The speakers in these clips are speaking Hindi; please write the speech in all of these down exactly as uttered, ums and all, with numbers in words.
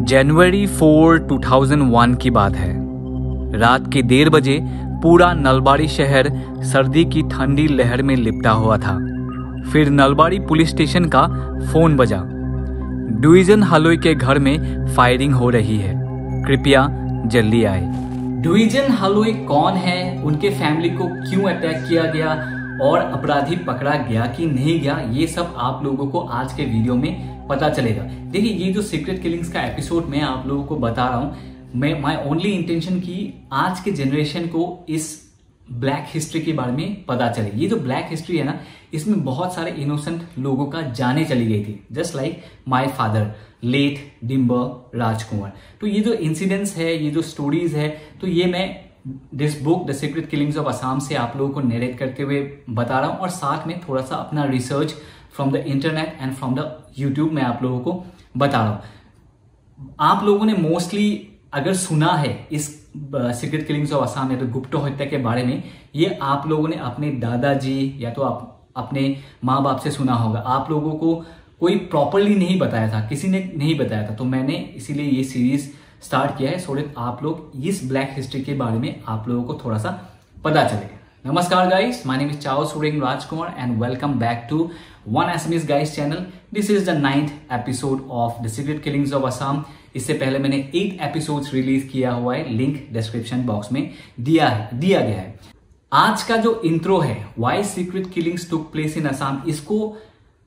जनवरी फोर टू थाउजेंड वन की बात है। रात के डेढ़ बजे पूरा नलबाड़ी शहर सर्दी की ठंडी लहर में लिपटा हुआ था। फिर नलबाड़ी पुलिस स्टेशन का फोन बजा। डिवीजन हलोई के घर में फायरिंग हो रही है, कृपया जल्दी आए। डिवीजन हलोई कौन है, उनके फैमिली को क्यों अटैक किया गया और अपराधी पकड़ा गया कि नहीं गया, ये सब आप लोगों को आज के वीडियो में पता चलेगा। देखिए, ये जो सीक्रेट किलिंग्स का एपिसोड मैं आप लोगों को बता रहा हूँ, मैं माय ओनली इंटेंशन की आज के जनरेशन को इस ब्लैक हिस्ट्री के बारे में पता चले। ये जो ब्लैक हिस्ट्री है ना, इसमें बहुत सारे इनोसेंट लोगों का जाने चली गई थी, just like my father late Dimbar Rajkumar. तो ये जो इंसिडेंट्स है, ये जो स्टोरीज है, तो ये मैं this book the secret killings of Assam से आप लोगों को नरेट करते हुए बता रहा हूँ, और साथ में थोड़ा सा अपना research from the internet and from the YouTube में आप लोगों को बता रहा हूँ। आप लोगों ने मोस्टली अगर सुना है इस सीक्रेट किलिंग्स ऑफ असम या तो गुप्त हत्या के बारे में, ये आप लोगों ने अपने दादाजी या तो आप अपने माँ बाप से सुना होगा। आप लोगों को कोई प्रॉपरली नहीं बताया था, किसी ने नहीं बताया था, तो मैंने इसीलिए ये सीरीज स्टार्ट किया है सो दैट आप लोग इस ब्लैक हिस्ट्री के बारे में आप लोगों को थोड़ा सा पता चले। नमस्कार guys, my name is Chao Sureng Rajkumar and welcome back to one SMS guys channel. This is the ninth episode of the secret killings of Assam. इससे पहले मैंने एट एपिसोड्स रिलीज किया हुआ है, लिंक डिस्क्रिप्शन बॉक्स में दिया है दिया गया है। आज का जो इंट्रो है, why secret killings took place in Assam, इसको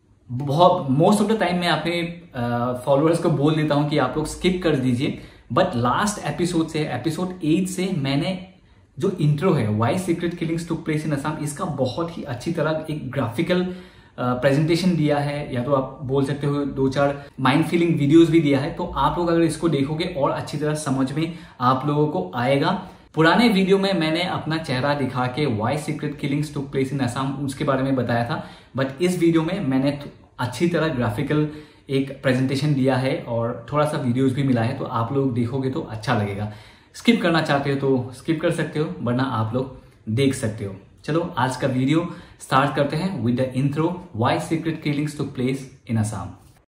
बहुत मोस्ट ऑफ द टाइम मैं अपने फॉलोअर्स uh, को बोल देता हूं कि आप लोग स्किप कर दीजिए, बट लास्ट एपिसोड से एपिसोड एट से मैंने जो इंट्रो है why secret killings took place in Assam, इसका बहुत ही अच्छी तरह एक ग्राफिकल प्रेजेंटेशन uh, दिया है, या तो आप बोल सकते हो दो चार माइंड फीलिंग वीडियोस भी दिया है। तो आप लोग अगर इसको देखोगे और अच्छी तरह समझ में आप लोगों को आएगा। पुराने वीडियो में मैंने अपना चेहरा दिखा के why secret killings took place in Assam उसके बारे में बताया था, बट इस वीडियो में मैंने अच्छी तरह ग्राफिकल एक प्रेजेंटेशन दिया है और थोड़ा सा वीडियोस भी मिला है, तो आप लोग देखोगे तो अच्छा लगेगा। स्किप करना चाहते हो तो स्किप कर सकते हो, वरना आप लोग देख सकते हो। चलो आज का वीडियो स्टार्ट करते हैं with the intro why secret killings took place in Assam.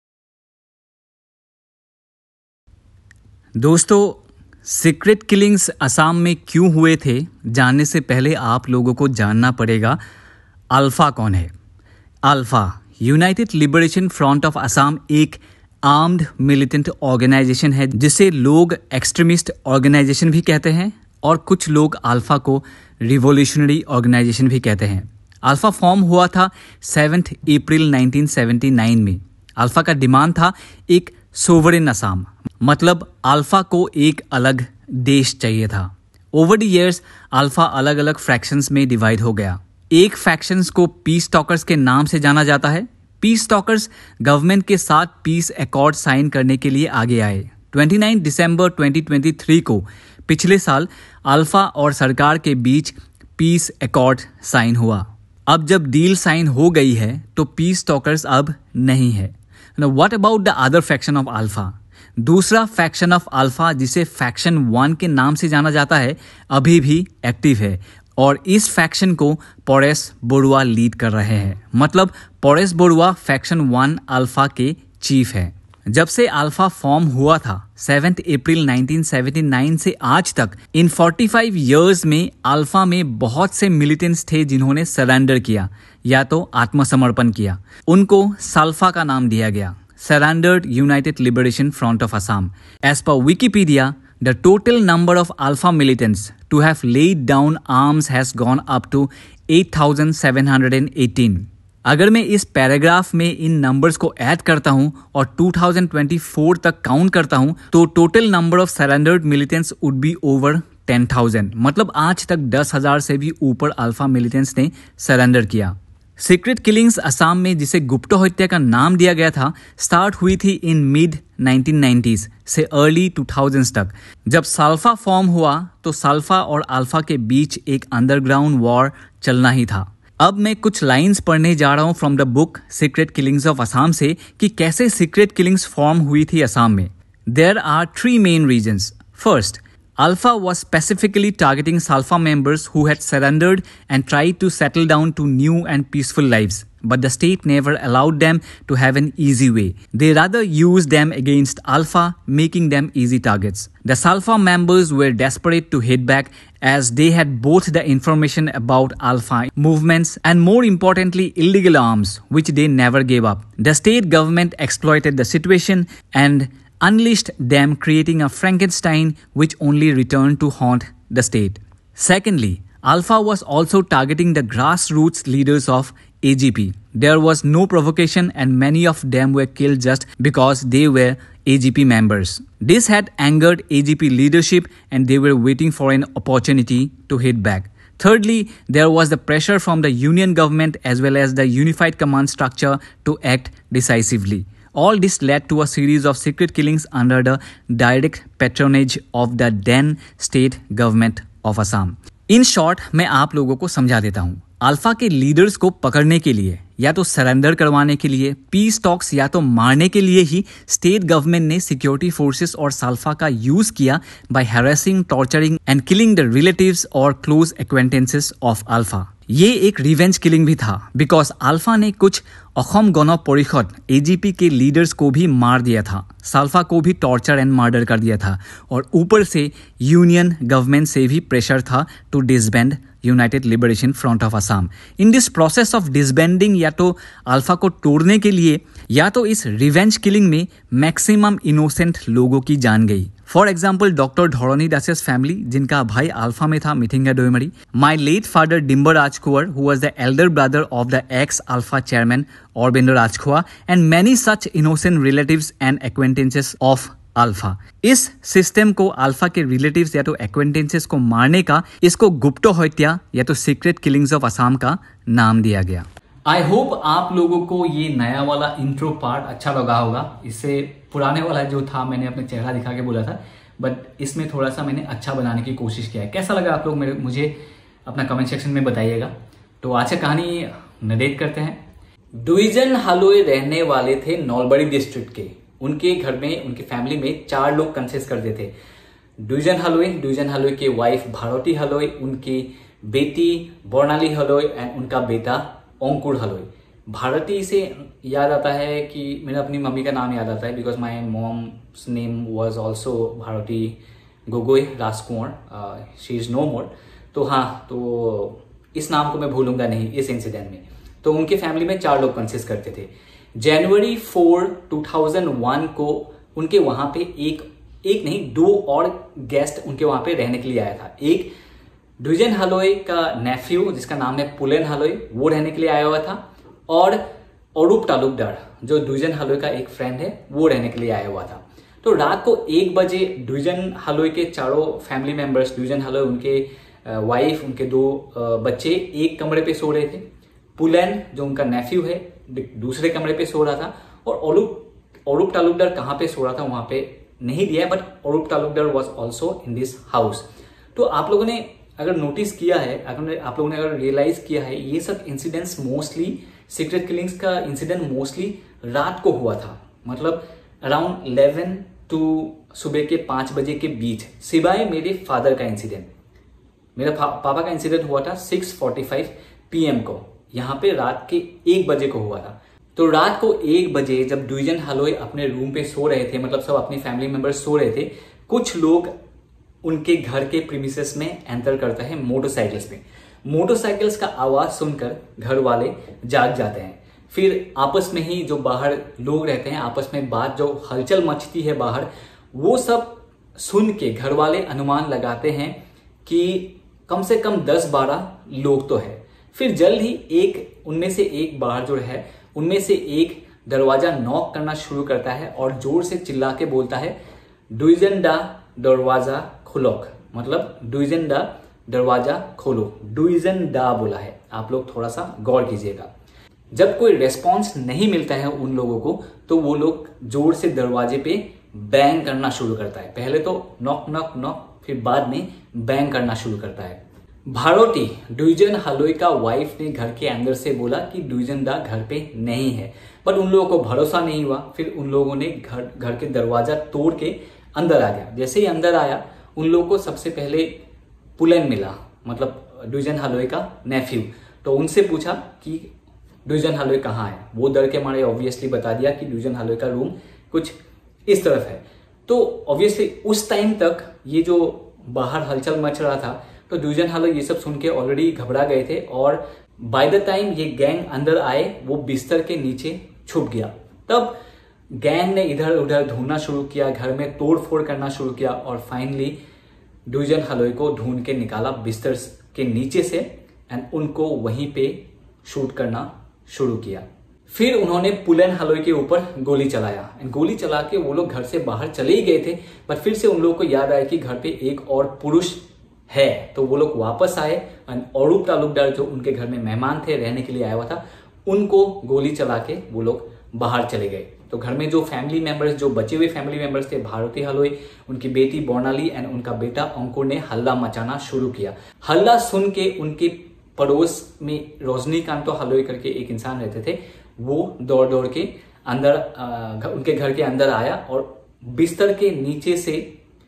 दोस्तों, सीक्रेट किलिंग्स असम में क्यों हुए थे, जानने से पहले आप लोगों को जानना पड़ेगा अल्फा कौन है। ULFA united liberation front of Assam एक आर्म्ड मिलिटेंट ऑर्गेनाइजेशन है, जिसे लोग एक्सट्रीमिस्ट ऑर्गेनाइजेशन भी कहते हैं और कुछ लोग अल्फा को रिवॉल्यूशनरी ऑर्गेनाइजेशन भी कहते हैं। अल्फा फॉर्म हुआ था seventh April nineteen seventy nine में। अल्फा का डिमांड था एक सोवरेन असम, मतलब अल्फा को एक अलग देश चाहिए था। ओवर द इयर्स अल्फा अलग अलग फ्रैक्शंस में डिवाइड हो गया। एक फैक्शंस को पीस टॉकर्स के नाम से जाना जाता है। पीस टॉकर्स गवर्नमेंट के साथ पीस अकॉर्ड साइन करने के लिए आगे आए। उनतीस दिसंबर ट्वेंटी ट्वेंटी थ्री को पिछले साल अल्फा और सरकार के बीच पीस अकॉर्ड साइन हुआ। अब जब डील साइन हो गई है तो पीस टॉकर्स अब नहीं है। Now what about the other faction of Alpha? दूसरा फैक्शन ऑफ अल्फा, जिसे फैक्शन वन के नाम से जाना जाता है, अभी भी एक्टिव है और इस फैक्शन को परेश बरुआ लीड कर रहे हैं। मतलब परेश बरुआ फैक्शन वन अल्फा के चीफ है। जब से अल्फा फॉर्म हुआ था seventh April nineteen seventy nine से आज तक, इन पैंतालीस इयर्स में अल्फा में बहुत से मिलिटेंट्स थे जिन्होंने सरेंडर किया या तो आत्मसमर्पण किया। उनको सल्फा का नाम दिया गया, surrendered united liberation front of Assam. As per Wikipedia, the total number of alpha militants to have laid down arms has gone up to eight thousand seven hundred eighteen. अगर मैं इस पैराग्राफ में इन नंबर्स को ऐड करता हूं और टू थाउजेंड ट्वेंटी फोर तक काउंट करता हूं, तो total number of surrendered militants would be over ten thousand. मतलब आज तक दस हजार से भी ऊपर अल्फा मिलिटेंट्स ने सरेंडर किया। सीक्रेट किलिंग्स असम में, जिसे गुप्त हत्या का नाम दिया गया था, स्टार्ट हुई थी इन मिड नाइनटीन नाइंटीज़ से अर्ली टू थाउजेंड्स तक। जब सल्फा फॉर्म हुआ तो सल्फा और अल्फा के बीच एक अंडरग्राउंड वॉर चलना ही था। अब मैं कुछ लाइंस पढ़ने जा रहा हूं from the book secret killings of Assam से कि कैसे सीक्रेट किलिंग्स फॉर्म हुई थी असम में। There are three main reasons. First, Alpha was specifically targeting Salfa members who had surrendered and tried to settle down to new and peaceful lives. but the state never allowed them to have an easy way. They rather used them against Alpha, making them easy targets. The Salfa members were desperate to hit back as they had both the information about Alpha movements and, more importantly, illegal arms, which they never gave up. The state government exploited the situation and unleashed them, creating a Frankenstein which only returned to haunt the state. Secondly, Alpha was also targeting the grassroots leaders of A G P. There was no provocation and many of them were killed just because they were A G P members. This had angered A G P leadership and they were waiting for an opportunity to hit back. Thirdly, there was the pressure from the Union government as well as the unified command structure to act decisively. All this led to a series of secret killings under the direct patronage of the then state government of Assam. In short मैं आप लोगों को समझा देता हूँ। अल्फा के लीडर्स को पकड़ने के लिए या तो सरेंडर करवाने के लिए, पीस टॉक्स या तो मारने के लिए ही स्टेट गवर्नमेंट ने सिक्योरिटी फोर्सेस और साल्फा का यूज किया by harassing, torturing and killing the relatives और क्लोज एक्वेंटेंसेस ऑफ अल्फा। ये एक रिवेंज किलिंग भी था बिकॉज अल्फा ने कुछ अखम गण परिषद एजीपी के लीडर्स को भी मार दिया था, साल्फा को भी टॉर्चर एंड मर्डर कर दिया था और ऊपर से यूनियन गवर्नमेंट से भी प्रेशर था to disband united liberation front of Assam. In this process of disbanding या तो अल्फा को तोड़ने के लिए या तो इस रिवेंज किलिंग में मैक्सिमम इनोसेंट लोगों की जान गई। फॉर एग्जाम्पल डॉक्टर धरणी दासेस फैमिली जिनका भाई अल्फा में था Mithinga Daimary, my late father Dimbar Rajkonwar who was the elder brother of the ex ULFA chairman Arabinda Rajkhowa and many such innocent relatives and acquaintances of ULFA. इस सिस्टम को अल्फा के रिलेटिव्स या तो एक्वेंटेंसेस को मारने का इसको गुप्त हत्या या तो सीक्रेट किलिंग्स ऑफ असम का नाम दिया गया। आई होप आप लोगों को ये नया वाला इंट्रो पार्ट अच्छा लगा होगा। इससे पुराने वाला जो था मैंने अपने चेहरा दिखा के बोला था, बट इसमें थोड़ा सा मैंने अच्छा बनाने की कोशिश किया है। कैसा लगा आप लोग मेरे मुझे अपना कमेंट सेक्शन में बताइएगा। तो आज की कहानी नरेट करते हैं। डिवीजन हालोए रहने वाले थे नलबाड़ी डिस्ट्रिक्ट के। उनके घर में उनकी फैमिली में चार लोग कंसिस्ट करते थे। डिवीजन हालोए, डिवीजन हालोए के वाइफ भारती हालोए, उनकी बेटी बर्णाली हालोए एंड उनका बेटा अंकुर हालोए। भारती से याद आता है कि मेरा अपनी मम्मी का नाम याद आता है because my mom's name was also Bharati Gogoi Rajkonwar, she is no more. तो हाँ, तो इस नाम को मैं भूलूंगा नहीं इस इंसिडेंट में। तो उनके फैमिली में चार लोग कंसिस्ट करते थे। January four two thousand one को उनके वहां पे एक एक नहीं दो और गेस्ट उनके वहां पे रहने के लिए आया था। एक डिवीजन हालोए का नेफ्यू जिसका नाम है पुलेन हालोए, वो रहने के लिए आया हुआ था, और अरूप तालुकदार जो डिवीजन हालोए का एक फ्रेंड है वो रहने के लिए आया हुआ था। तो रात को एक बजे डिवीजन हालोए के चारों फैमिली मेंबर्स, डिवीजन हालोए, उनके वाइफ, उनके दो बच्चे एक कमरे पे सो रहे थे। पुलेन जो उनका नेफ्यू है दूसरे कमरे पे सो रहा था, और अरूप अरूप तालुकदार कहाँ पे सो रहा था वहां पे नहीं दिया, but Arup Talukdar was also in this house. तो आप लोगों ने अगर नोटिस किया है, अगर आप लोगों ने अगर रियलाइज किया है, ये सब इंसिडेंट्स मोस्टली सीक्रेट किलिंग्स का इंसिडेंट मोस्टली रात को हुआ था, मतलब अराउंड इलेवन टू सुबह के पांच बजे के बीच, सिवाय मेरे फादर का इंसिडेंट। मेरा पापा का इंसिडेंट हुआ था सिक्स फोर्टी फाइव पीएम को, यहाँ पे रात के एक बजे को हुआ था। तो रात को एक बजे जब डिवीजन हालोए अपने रूम पे सो रहे थे, मतलब सब अपनी फैमिली मेंबर्स सो रहे थे, कुछ लोग उनके घर के प्रीमिसेस में एंटर करता है मोटरसाइकिल्स पे। मोटरसाइकिल्स का आवाज सुनकर घर वाले जाग जाते हैं। फिर आपस में ही जो बाहर लोग रहते हैं, आपस में बात जो हलचल मचती है बाहर, वो सब सुन के घर वाले अनुमान लगाते हैं कि कम से कम दस बारह लोग तो है। फिर जल्द ही एक उनमें से एक बाहर जो है उनमें से एक दरवाजा नॉक करना शुरू करता है और जोर से चिल्ला के बोलता है, डिवीजन दा दरवाजा खुलोक, मतलब डिवीजन दा दरवाजा खोलो। डिवीजन दा बोला है, आप लोग थोड़ा सा गौर कीजिएगा। जब कोई रेस्पॉन्स नहीं मिलता है उन लोगों को, तो वो लोग जोर से दरवाजे पे बैंग करना शुरू करता है। पहले तो नॉक नॉक नॉक, फिर बाद में बैंग करना शुरू करता है। भारती डिवीजन हालोए का वाइफ ने घर के अंदर से बोला कि डिवीजन दा घर पे नहीं है, बट उन लोगों को भरोसा नहीं हुआ। फिर उन लोगों ने घर घर के दरवाजा तोड़ के अंदर आ गया। जैसे ही अंदर आया, उन लोगों को सबसे पहले पुलेन मिला, मतलब डिवीजन हालोए का नेफ्यू। तो उनसे पूछा कि ड्यूजन हालोई कहाँ है। वो डर के मारे ऑब्वियसली बता दिया कि ड्यूजन हालोई का रूम कुछ इस तरफ है। तो ऑब्वियसली उस टाइम तक ये जो बाहर हलचल मच रहा था, तो ड्यूजन हालोई ये सब सुन के ऑलरेडी घबरा गए थे और बाय द टाइम ये गैंग अंदर आए वो बिस्तर के नीचे छुप गया। तब गैंग ने इधर उधर ढूंढना शुरू किया, घर में तोड़ फोड़ करना शुरू किया और फाइनली ड्यूजन हालोई को ढूंढ के निकाला बिस्तर के नीचे से एंड उनको वहीं पे शूट करना शुरू किया। फिर उन्होंने पुलेन हालोई के ऊपर गोली चलाया एंड गोली चला के वो लोग घर से बाहर चले ही गए थे, बट फिर से उन लोगों को याद आया कि घर पे एक और पुरुष है, तो वो लोग वापस आए एंड औरूप तालुकदार जो उनके घर में मेहमान थे, रहने के लिए आया हुआ था, उनको गोली चला के वो लोग बाहर चले गए। तो घर में जो फैमिली मेंबर्स, जो बचे हुए फैमिली मेंबर्स थे, भारती हालोई, उनकी बेटी बर्नाली एंड उनका बेटा अंकुर ने हल्ला मचाना शुरू किया। हल्ला सुन के उनके पड़ोस में रजनीकांतो हालोई करके एक इंसान रहते थे, वो दौड़ दौड़ के अंदर आ, उनके घर के अंदर आया और बिस्तर के नीचे से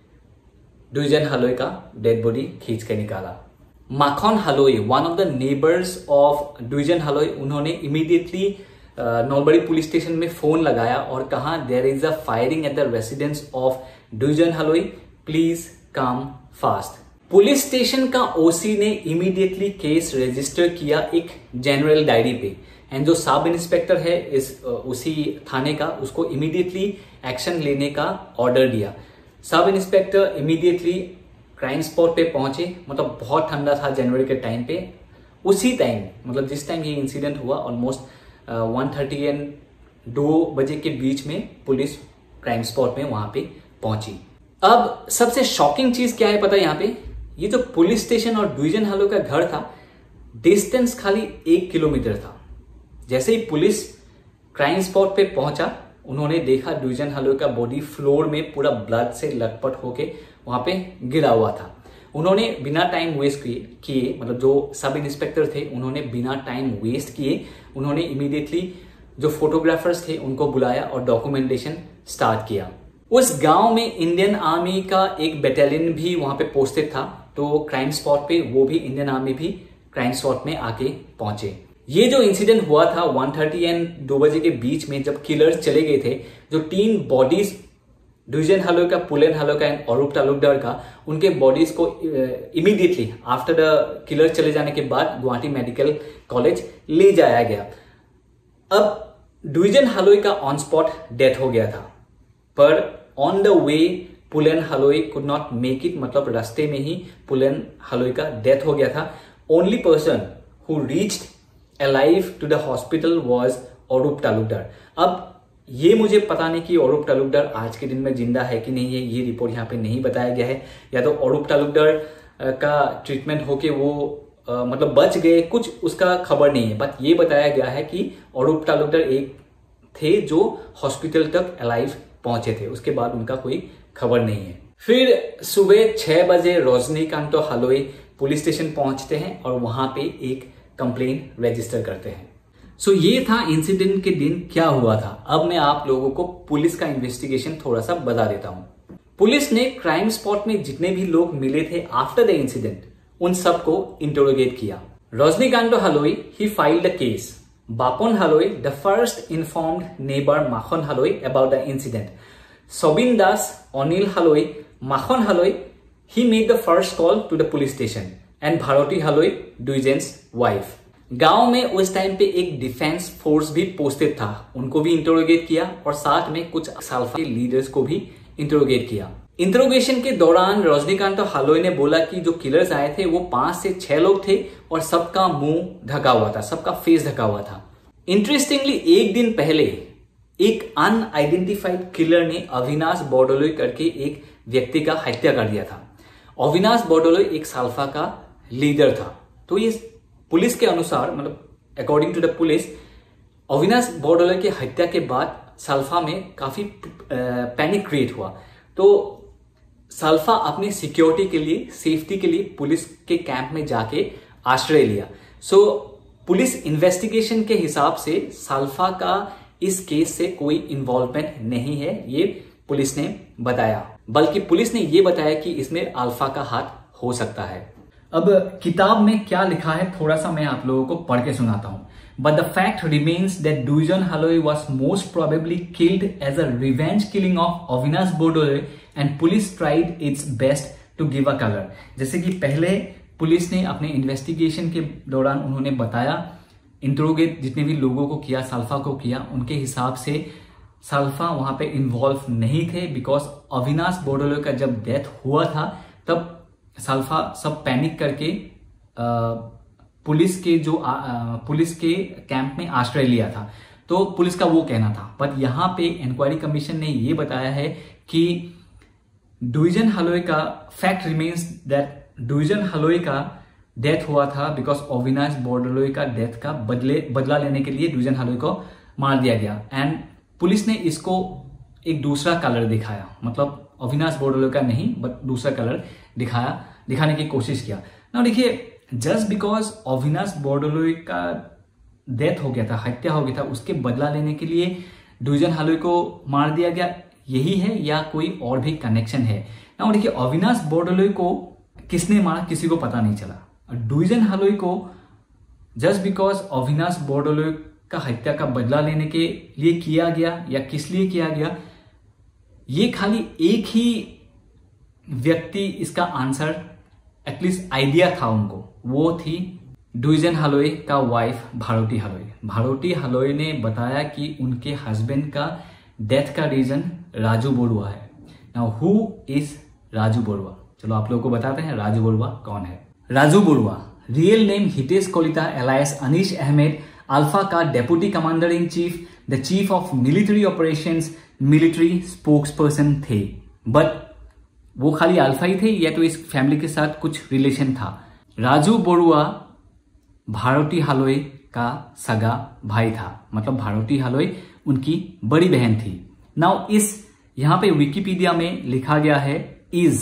ड्यूजन हालोई का डेड बॉडी खींच के निकाला। Makhan Haloi, one of the neighbours of Dujon Haloi, उन्होंने इमीडिएटली नलबाड़ी पुलिस स्टेशन में फोन लगाया और कहा there is a firing at the residence of Dujon Haloi, please come fast. Police station का ओसी ने इमीडिएटली केस रजिस्टर किया एक जनरल डायरी पे एंड जो सब इंस्पेक्टर है इस उसी थाने का, उसको इमीडिएटली एक्शन लेने का ऑर्डर दिया। Sub inspector immediately crime spot पे पहुंचे, मतलब बहुत ठंडा था जनवरी के टाइम पे। उसी टाइम, मतलब जिस टाइम ये इंसिडेंट हुआ, ऑलमोस्ट वन थर्टी एंड दो बजे के बीच में पुलिस क्राइम स्पॉट में वहां पे पहुंची। अब सबसे शॉकिंग चीज क्या है पता है यहाँ पे, ये जो पुलिस स्टेशन और ड्यूजन हालोई का घर था, डिस्टेंस खाली एक किलोमीटर था। जैसे ही पुलिस क्राइम स्पॉट पे पहुंचा, उन्होंने देखा ड्यूजन हालोई का बॉडी फ्लोर में पूरा ब्लड से लटपट होके वहां पे गिरा हुआ था। उन्होंने बिना टाइम वेस्ट किए किए मतलब जो सब इंस्पेक्टर थे, उन्होंने बिना टाइम वेस्ट किए उन्होंने इमीडिएटली जो फोटोग्राफर्स थे उनको बुलाया और डॉक्यूमेंटेशन स्टार्ट किया। उस गांव में इंडियन आर्मी का एक बटालियन भी वहां पे पोस्टेड था, तो क्राइम स्पॉट पे वो भी इंडियन आर्मी भी क्राइम स्पॉट में आके पहुंचे। ये जो इंसिडेंट हुआ था वन थर्टी एंड दो बजे के बीच में, जब किलर्स चले गए थे, जो तीन बॉडीज ड्यूजन हालोई का, पुलेन हालोई का एंड औरूप तालुकदार का, उनके बॉडीज को इमीडिएटली आफ्टर द किलर चले जाने के बाद गुवाहाटी मेडिकल कॉलेज ले जाया गया। अब ड्यूजन हालोई का ऑन स्पॉट डेथ हो गया था, पर on the way Pulen Haloi could not make it, मतलब रास्ते में ही पुलेन हालोई का डेथ हो गया था। Only person who reached alive to the hospital was Arup Talukdar. अब ये मुझे पता नहीं कि औरूप तालुकदार आज के दिन में जिंदा है कि नहीं है, ये रिपोर्ट यहाँ पे नहीं बताया गया है, या तो औरूप तालुकदार का ट्रीटमेंट होके वो आ, मतलब बच गए, कुछ उसका खबर नहीं है। बट ये बताया गया है कि औरूप तालुकदार एक थे जो हॉस्पिटल तक अलाइव पहुंचे थे, उसके बाद उनका कोई खबर नहीं है। फिर सुबह छह बजे रजनीकांतो हालोई पुलिस स्टेशन पहुंचते हैं और वहां पे एक कंप्लेन रजिस्टर करते हैं। सो so, ये था इंसिडेंट के दिन क्या हुआ था। अब मैं आप लोगों को पुलिस का इन्वेस्टिगेशन थोड़ा सा बता देता हूं। पुलिस ने क्राइम स्पॉट में जितने भी लोग मिले थे आफ्टर द इंसिडेंट, उन सबको इंटरोगेट किया। Rajanikanta Haloi he filed the case. Bapan Haloi the first informed neighbour Makhan Haloi about the incident. Sobin Das, Anil Haloi, Makhan Haloi he made the first call to the police station and Bharati Haloi, Dujon's wife. गांव में उस टाइम पे एक डिफेंस फोर्स भी पोस्टेड था, उनको भी इंटरोगेट किया और साथ में कुछ साल्फा के लीडर्स को भी इंटरोगेट किया। इंटरोगेशन के दौरान रजनीकांतो हालोई ने बोला कि जो किलर्स आए थे वो पांच से छह लोग थे और सबका मुंह ढका हुआ था, सबका फेस ढका हुआ था। इंटरेस्टिंगली एक दिन पहले एक अनआइडेंटिफाइड किलर ने अविनाश बोरदोलोई करके एक व्यक्ति का हत्या कर दिया था। अविनाश बोरदोलोई एक साल्फा का लीडर था। तो ये पुलिस के अनुसार, मतलब according to the police, Avinash Bordoloi की हत्या के बाद साल्फा में काफी पैनिक क्रिएट हुआ। तो साल्फा अपनी सिक्योरिटी के लिए, सेफ्टी के लिए पुलिस के कैंप में जाके आश्रय लिया। सो पुलिस इन्वेस्टिगेशन के हिसाब से साल्फा का इस केस से कोई इन्वॉल्वमेंट नहीं है, ये पुलिस ने बताया। बल्कि पुलिस ने ये बताया कि इसमें अल्फा का हाथ हो सकता है। अब किताब में क्या लिखा है थोड़ा सा मैं आप लोगों को पढ़ के सुनाता हूं। But the fact remains that Duijeon Haloy was most probably killed as a revenge killing of Avinash Bordoloi and police tried its best to give a color। जैसे कि पहले पुलिस ने अपने इन्वेस्टिगेशन के दौरान उन्होंने बताया, इंट्रोगेट जितने भी लोगों को किया, साल्फा को किया, उनके हिसाब से साल्फा वहां पे इन्वॉल्व नहीं थे, बिकॉज अविनाश बोर्डोलोई का जब डेथ हुआ था तब साल्फा सब पैनिक करके आ, पुलिस के जो आ, आ, पुलिस के कैंप में आश्रय लिया था। तो पुलिस का वो कहना था। बट यहाँ पे इंक्वायरी कमीशन ने ये बताया है कि डुइजन हलोय का fact remains that Dujon Haloi का डेथ हुआ था बिकॉज अविनाश बोर्डोलोई का डेथ का बदले बदला लेने के लिए डुइजन हलोय को मार दिया गया। एंड पुलिस ने इसको एक दूसरा कलर दिखाया, मतलब अविनाश बोर्डोलोई का नहीं बट दूसरा कलर दिखाया दिखाने की कोशिश किया ना। देखिए, जस्ट बिकॉज अविनाश बोर्डोलोई का डेथ हो गया था, हत्या हो गया था, उसके बदला लेने के लिए डुइजन हलोय को मार दिया गया, यही है या कोई और भी कनेक्शन है ना। देखिए, अविनाश बोर्डोलोई को किसने मारा किसी को पता नहीं चला। डुइजन हलोय को जस्ट बिकॉज अविनाश बोर्डोलोई का हत्या का बदला लेने के लिए किया गया या किस लिए किया गया, ये खाली एक ही व्यक्ति इसका आंसर एटलीस्ट आइडिया था उनको, वो थी डुइजन हलोय का वाइफ भारोटी हलोय। भारोटी हलोय ने बताया कि उनके हस्बैंड का डेथ का रीजन राजू बरुआ है। Now who is Raju Barua? चलो आप लोगों को बताते हैं राजू बरुआ कौन है। Raju Barua real name Hitesh Kalita alias Anish Ahmed, ULFA का deputy commander in chief, the chief of military operations, military spokesperson थे। बट वो खाली अल्फा ही थे या तो इस फैमिली के साथ कुछ रिलेशन था। राजू बरुआ भारोटी हलोय का सगा भाई था, मतलब भारोटी हलोय उनकी बड़ी बहन थी। नाउ इस यहां पे विकिपीडिया में लिखा गया है इज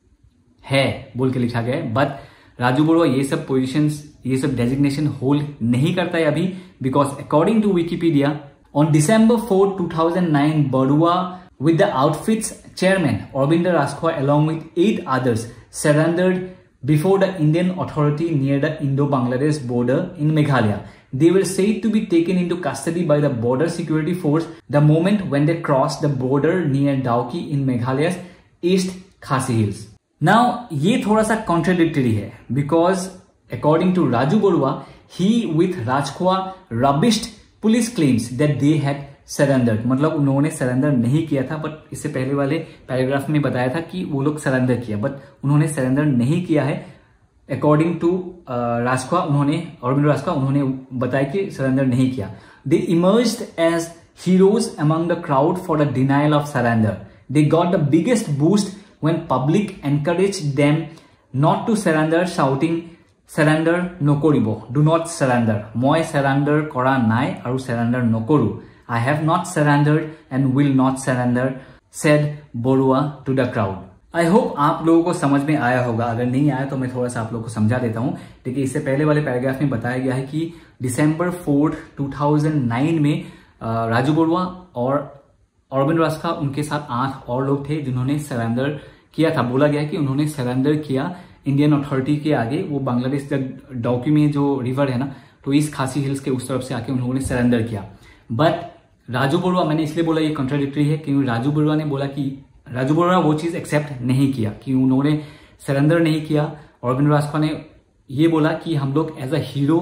है बोल के लिखा गया है, बट राजू बरुआ ये सब पोजीशंस ये सब डेजिग्नेशन होल्ड नहीं करता है अभी, because according to Wikipedia on December fourth two thousand nine Barua with the outfit's chairman Aurobindo Rajkhwa along with eight others surrendered before the Indian authority near the Indo-Bangladesh border in Meghalaya. They were said to be taken into custody by the border security force the moment when they crossed the border near Dauki in Meghalaya's East Khasi Hills. Now ये थोड़ा सा contradictory है because according to Raju Barua, he with Rajkhwa rubbished police claims that they had surrender, मतलब उन्होंने सरेंडर नहीं किया था। बट इससे पहले वाले पैराग्राफ में बताया था कि वो लोग सरेंडर किया, बट उन्होंने सरेंडर नहीं किया है। अकॉर्डिंग टू राजख्वा उन्होंने अरविंद राजख्वा उन्होंने बताया कि सरेंडर नहीं किया। They emerged as heroes among the crowd for the denial of surrender. They got the biggest boost when public encouraged them not to surrender, shouting surrender नोकरिबो, डू नॉट सरेंडर, মই सरेंडर करा नाई और सरेंडर नोकरू, I have not surrendered and will not surrender, said Borua to the crowd. I hope आप लोगों को समझ में आया होगा। अगर नहीं आया तो मैं थोड़ा सा आप लोगों को समझा देता हूँ। देखिए, इससे पहले वाले पैराग्राफ में बताया गया है कि December fourth two thousand nine में राजू बरुआ और अरविंद राजख्वा उनके साथ आठ और लोग थे जिन्होंने सरेंडर किया था। बोला गया है कि उन्होंने सरेंडर किया इंडियन अथॉरिटी के आगे। वो बांग्लादेश डौकी में जो रिवर है ना, तो इस खासी हिल्स के उस तरफ से आके उन्होंने सरेंडर किया। बट राजू बरुआ, मैंने इसलिए बोला ये कॉन्ट्राडिक्टरी है क्योंकि राजू बरुआ ने बोला कि राजू बरुआ वो चीज एक्सेप्ट नहीं किया कि उन्होंने सरेंडर नहीं किया। अरविंद राजख्वा ने ये बोला कि हम लोग एज अ हीरो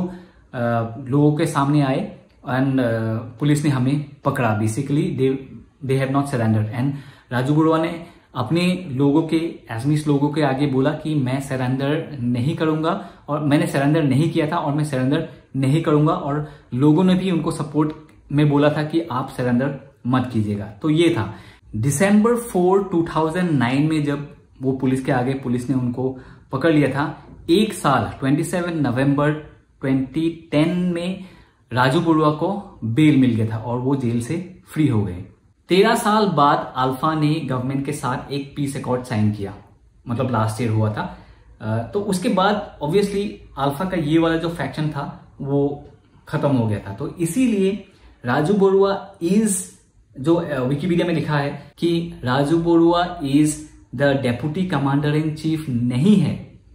लोगों के सामने आए एंड पुलिस ने हमें पकड़ा। Basically they they have not surrender. And Raju Barua ने अपने लोगों के एसमिस लोगों के आगे बोला कि मैं सरेंडर नहीं करूंगा और मैंने सरेंडर नहीं किया था और मैं सरेंडर नहीं करूंगा, और लोगों ने भी उनको सपोर्ट में बोला था कि आप सरेंडर मत कीजिएगा। तो ये था December fourth two thousand nine में जब वो पुलिस के आगे पुलिस ने उनको पकड़ लिया था। एक साल सत्ताईस नवंबर ट्वेंटी टेन में राजू बरुआ को बेल मिल गया था और वो जेल से फ्री हो गए। तेरह साल बाद अल्फा ने गवर्नमेंट के साथ एक पीस अकॉर्ड साइन किया, मतलब लास्ट ईयर हुआ था। तो उसके बाद ऑब्वियसली अल्फा का ये वाला जो फैक्शन था वो खत्म हो गया था। तो इसीलिए राजू बरुआ इज, जो विकिपीडिया में लिखा है कि Raju Barua is the deputy commander in chief नहीं है,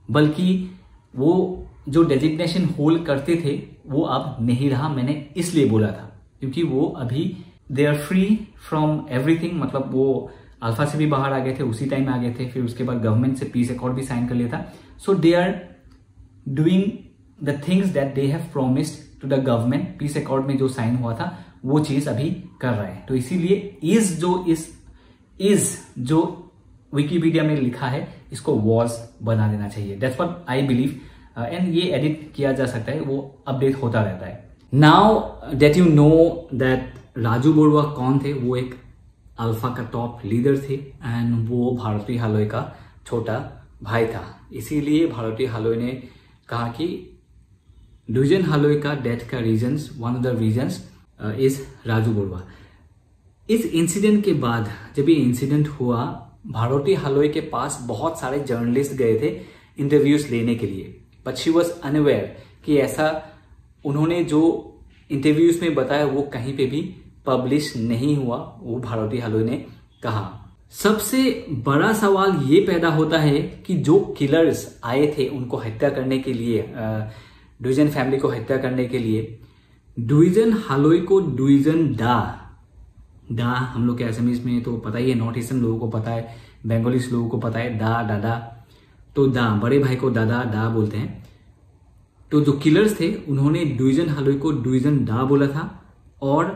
बल्कि वो जो डेजिग्नेशन होल्ड करते थे वो अब नहीं रहा। मैंने इसलिए बोला था क्योंकि वो अभी they are free from everything, मतलब वो अल्फा से भी बाहर आ गए थे, उसी टाइम आ गए थे, फिर उसके बाद गवर्नमेंट से पीस अकॉर्ड भी साइन कर लिया था। So they are doing the things that they have promised to the government. Peace accord में जो साइन हुआ था वो चीज अभी कर रहे हैं। तो इसीलिए इज जो इस इज जो विकिपीडिया में लिखा है इसको वॉज बना देना चाहिए। That's what I believe, and ये एडिट किया जा सकता है, वो अपडेट होता रहता है। Now that you know that Raju Barua कौन थे, वो एक अल्फा का टॉप लीडर थे एंड वो भारती हालोई का छोटा भाई था। इसीलिए भारती हालोई ने कहा कि डुइजन हालोई का डेथ का reasons, one of the reasons is Raju Barua. इस इंसिडेंट के बाद जब ये इंसिडेंट हुआ, भारती हालोई के पास बहुत सारे जर्नलिस्ट गए थे इंटरव्यूज लेने के लिए, बट शी वॉज अनअवेयर कि ऐसा उन्होंने जो इंटरव्यूज में बताया वो कहीं पे भी पब्लिश नहीं हुआ, वो भारती हालोई ने कहा। सबसे बड़ा सवाल ये पैदा होता है कि जो किलर्स आए थे उनको हत्या करने के लिए, डुइजन फैमिली को हत्या करने के लिए, डुइजन हालोई को डुइजन डा डा हम लोग के एसएमएस में तो पता ही है, नॉर्थ ईस्टर्न लोगों को पता है, बंगालीस लोगों को पता है, दा दादा, तो दा बड़े भाई को दादा डा बोलते हैं। तो जो किलर्स थे उन्होंने डुइजन हालोई को डुइजन डा बोला था और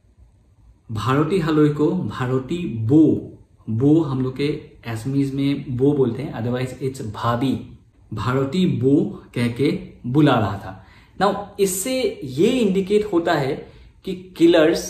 भारती हालोई को भारती बो, बो हम लोग के एसएमएस में बो बोलते हैं, अदरवाइज इट्स भाभी, भारती बो कह के बुला रहा था। नाउ इससे ये इंडिकेट होता है कि किलर्स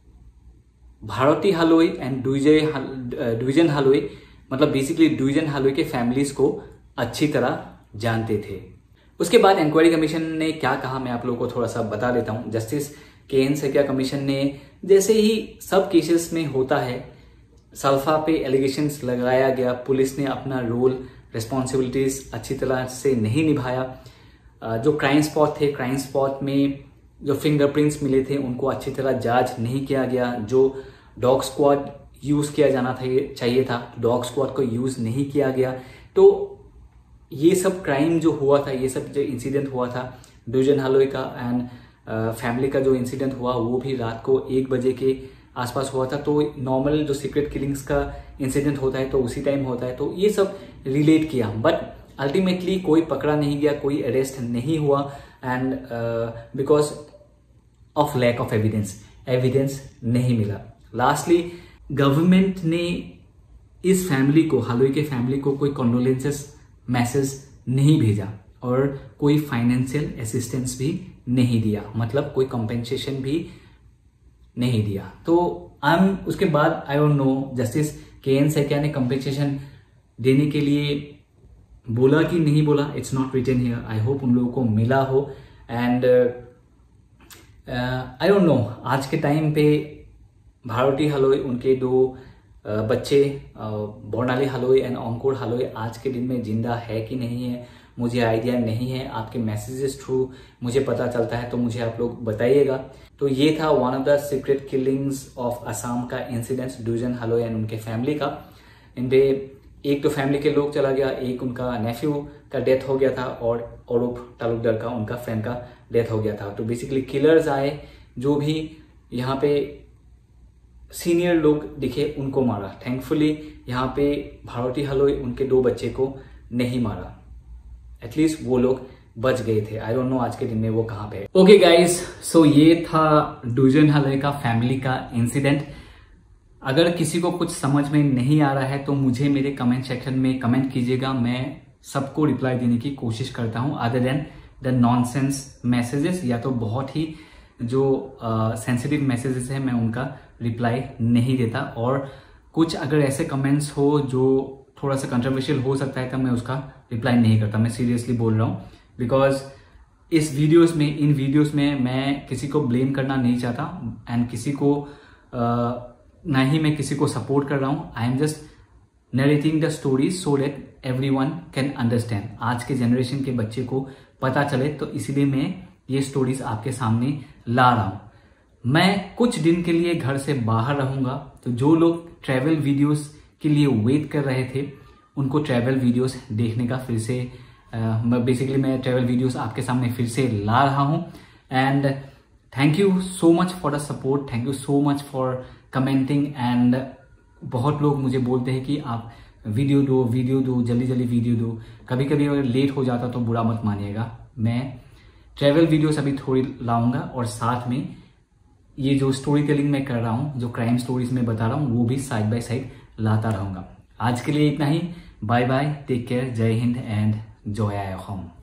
भारती हालोई एंड डुइजन हालोई, मतलब बेसिकली डुइजन हालोई के फैमिलीज को अच्छी तरह जानते थे। उसके बाद इंक्वायरी कमीशन ने क्या कहा मैं आप लोगों को थोड़ा सा बता देता हूं। Justice K N Saikia commission ने, जैसे ही सब केसेस में होता है, सल्फा पे एलिगेशंस लगाया गया, पुलिस ने अपना रोल रिस्पॉन्सिबिलिटीज अच्छी तरह से नहीं निभाया। जो क्राइम स्पॉट थे, क्राइम स्पॉट में जो फिंगरप्रिंट्स मिले थे उनको अच्छी तरह जांच नहीं किया गया। जो डॉग स्क्वाड यूज किया जाना था चाहिए था, डॉग स्क्वाड को यूज नहीं किया गया। तो ये सब क्राइम जो हुआ था, ये सब जो इंसिडेंट हुआ था डुइजन हालोई का एंड फैमिली का जो इंसिडेंट हुआ वो भी रात को एक बजे के आसपास हुआ था। तो नॉर्मल जो सीक्रेट किलिंग्स का इंसिडेंट होता है तो उसी टाइम होता है, तो ये सब रिलेट किया, बट अल्टीमेटली कोई पकड़ा नहीं गया, कोई अरेस्ट नहीं हुआ and because of lack of evidence, evidence नहीं मिला। लास्टली गवर्नमेंट ने इस फैमिली को, हालोई के फैमिली को कोई कंडोलेंसेस मैसेज नहीं भेजा और कोई फाइनेंशियल असिस्टेंस भी नहीं दिया, मतलब कोई कंपेंसेशन भी नहीं दिया। तो आई एम उसके बाद I don't know justice K N Saikia ने कंपेंसेशन देने के लिए बोला कि नहीं बोला, it's not written here. I hope उन लोगों को मिला हो एंड आई डोंट नो आज के टाइम पे भारती हालोई, उनके दो uh, बच्चे बर्नाली हालोई एंड अंकुर हालोई आज के दिन में जिंदा है कि नहीं है मुझे आइडिया नहीं है। आपके मैसेजेस थ्रू मुझे पता चलता है तो मुझे आप लोग बताइएगा। तो ये था one of the secret killings of Assam का इंसिडेंट्स, डुइजन हालोई एंड उनके फैमिली का। इनपे एक तो फैमिली के लोग चला गया, एक उनका नेफ्यू का डेथ हो गया था और औरूप तालुकदार का, उनका फ्रेंड का डेथ हो गया था। तो बेसिकली किलर्स आए, जो भी यहाँ पे सीनियर लोग दिखे उनको मारा। थैंकफुली यहाँ पे भारती हालोई उनके दो बच्चे को नहीं मारा, एटलीस्ट वो लोग बच गए थे। आई डोंट नो आज के दिन में वो कहाँ पे। ओके गाइस, सो ये था डुइजन हालोई का फैमिली का इंसिडेंट। अगर किसी को कुछ समझ में नहीं आ रहा है तो मुझे मेरे कमेंट सेक्शन में कमेंट कीजिएगा, मैं सबको रिप्लाई देने की कोशिश करता हूँ। Other than the nonsense messages या तो बहुत ही जो सेंसिटिव uh, मैसेजेस है मैं उनका रिप्लाई नहीं देता, और कुछ अगर ऐसे कमेंट्स हो जो थोड़ा सा कंट्रोवर्शियल हो सकता है तब मैं उसका रिप्लाई नहीं करता। मैं सीरियसली बोल रहा हूँ, बिकॉज इस वीडियोस में इन वीडियोस में मैं किसी को ब्लेम करना नहीं चाहता एंड किसी को uh, ना ही मैं किसी को सपोर्ट कर रहा हूँ। I am just narrating the story so that everyone can understand, आज के जनरेशन के बच्चे को पता चले, तो इसलिए मैं ये स्टोरीज आपके सामने ला रहा हूँ। मैं कुछ दिन के लिए घर से बाहर रहूंगा, तो जो लोग ट्रैवल वीडियोस के लिए वेट कर रहे थे उनको ट्रैवल वीडियोस देखने का फिर से मैं बेसिकली मैं ट्रैवल वीडियोस आपके सामने फिर से ला रहा हूँ। And thank you so much for the support, thank you so much for commenting. And बहुत लोग मुझे बोलते हैं कि आप वीडियो दो वीडियो दो जल्दी जल्दी वीडियो दो। कभी कभी अगर लेट हो जाता तो बुरा मत मानिएगा। मैं ट्रैवल वीडियोस अभी थोड़ी लाऊंगा और साथ में ये जो स्टोरी टेलिंग मैं कर रहा हूँ, जो क्राइम स्टोरीज में बता रहा हूँ, वो भी साइड बाय साइड लाता रहूंगा। आज के लिए इतना ही। Bye bye, take care, Jai Hind and जय होम।